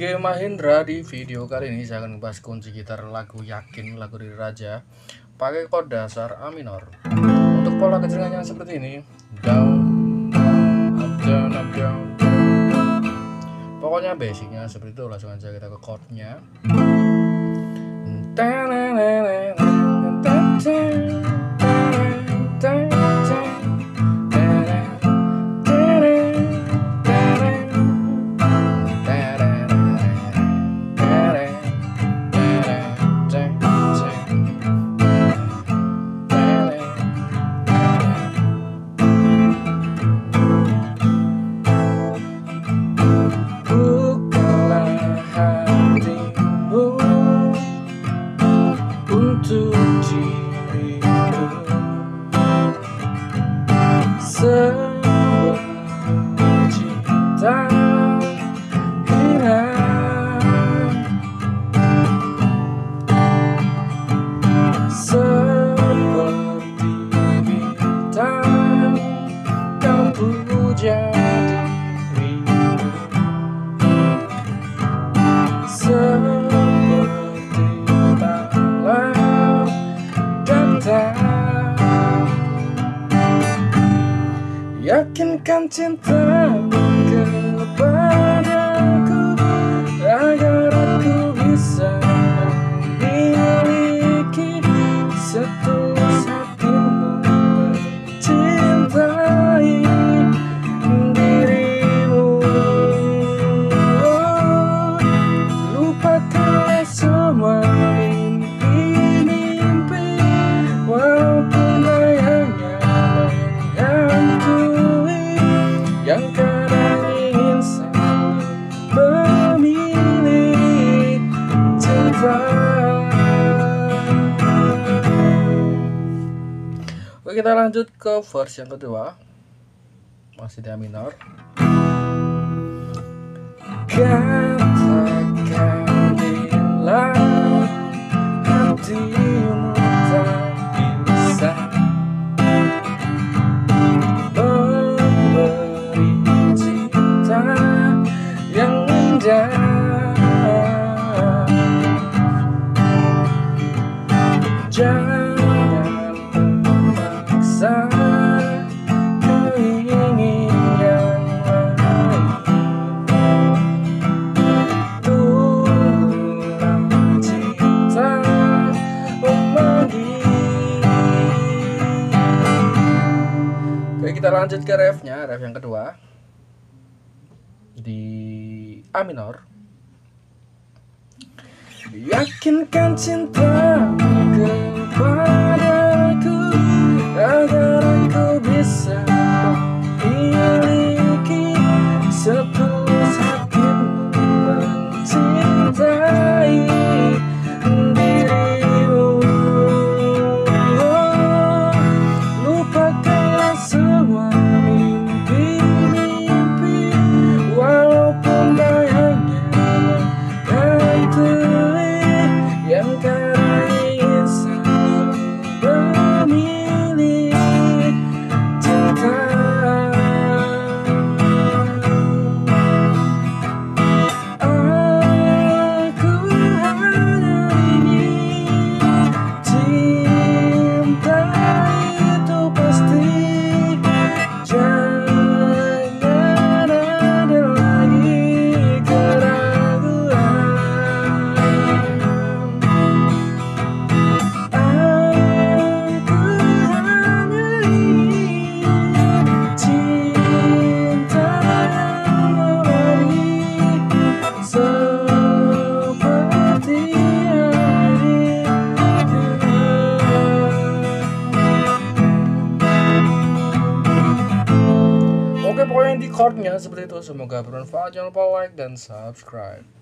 Oke, Mahendra, di video kali ini saya akan membahas kunci gitar lagu Yakin, lagu dari Raja, pakai chord dasar A minor. Untuk pola keceringannya seperti ini, down, up, down, up, down, down. Pokoknya basicnya seperti itu. Langsung aja kita ke chordnya. Untuk diriku sebuah cinta hilang, seperti bintang kau puja dirimu, seperti malam datang. Yakinkan cintamu kepadaku agar aku bisa memiliki setulus hatimu mencintai dirimu. Lupakanlah semua mimpi-mimpi, walaupun bayangnya menghantui, yang kadang ingin selalu memilih cinta. Oke, kita lanjut ke verse yang kedua, masih di A minor. Katakan bila hatimu tak bisa memberi cinta yang indah. Jangan memaksa kau ingin yang lain. Tunggulah cinta memanggil. Oke, kita lanjut ke refnya, ref yang kedua di A minor. Yakinkan cintamu kepadaku agar aku bisa memiliki setulus hatimu mencintai dirimu. Lupakanlah semua mimpi-mimpi, walaupun bayangnya menghantui, yang kadang ingin selalu memilih cinta. Aku hanya ingin cinta itu pasti, jangan ada lagi keraguan. Aku hanya ingin cinta yang abadi, seperti air. Oke, pokoknya di chordnya seperti itu. Semoga bermanfaat. Jangan lupa like dan subscribe.